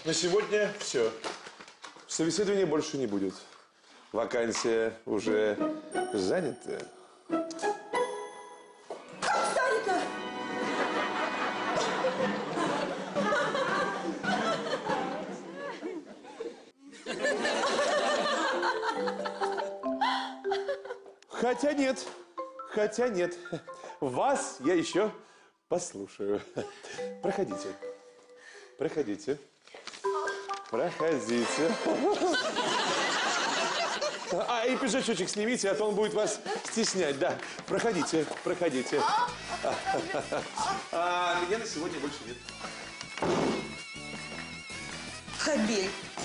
На сегодня все. Собеседования больше не будет. Вакансия уже занята. Как занято? Хотя нет. Вас я еще послушаю. Проходите. Проходите. А, и пиджачочек снимите, а то он будет вас стеснять. Да, проходите. Меня на сегодня больше нет. Хабель,